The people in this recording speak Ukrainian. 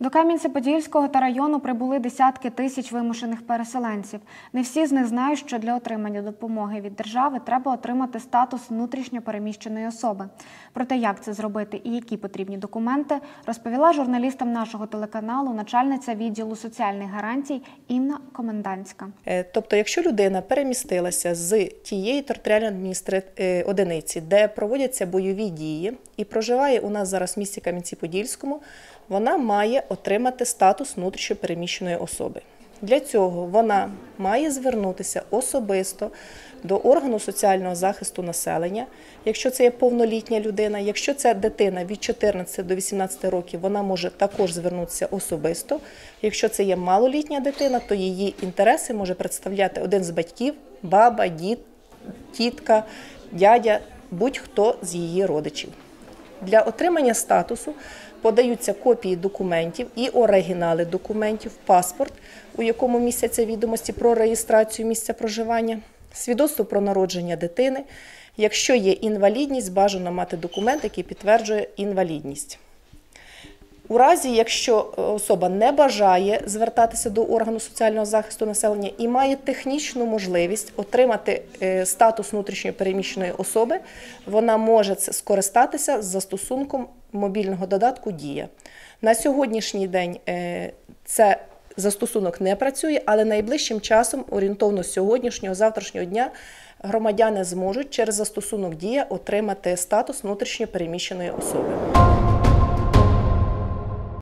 До Кам'янця-Подільського та району прибули десятки тисяч вимушених переселенців. Не всі з них знають, що для отримання допомоги від держави треба отримати статус внутрішньо переміщеної особи. Про те, як це зробити і які потрібні документи, розповіла журналістам нашого телеканалу начальниця відділу соціальних гарантій Інна Комендантська. Тобто, якщо людина перемістилася з тієї територіальної одиниці, де проводяться бойові дії і проживає у нас зараз в місті Кам'янці-Подільському, вона має отримати статус внутрішньо переміщеної особи. Для цього вона має звернутися особисто до органу соціального захисту населення, якщо це є повнолітня людина. Якщо це дитина від 14 до 18 років, вона може також звернутися особисто. Якщо це є малолітня дитина, то її інтереси може представляти один з батьків, баба, дід, тітка, дядя, будь-хто з її родичів. Для отримання статусу подаються копії документів і оригінали документів, паспорт, у якому містяться відомості про реєстрацію місця проживання, свідоцтво про народження дитини. Якщо є інвалідність, бажано мати документ, який підтверджує інвалідність. У разі, якщо особа не бажає звертатися до органу соціального захисту населення і має технічну можливість отримати статус внутрішньо переміщеної особи, вона може скористатися з застосунком мобільного додатку «Дія». На сьогоднішній день це застосунок не працює, але найближчим часом, орієнтовно з сьогоднішнього, завтрашнього дня, громадяни зможуть через застосунок «Дія» отримати статус внутрішньо переміщеної особи.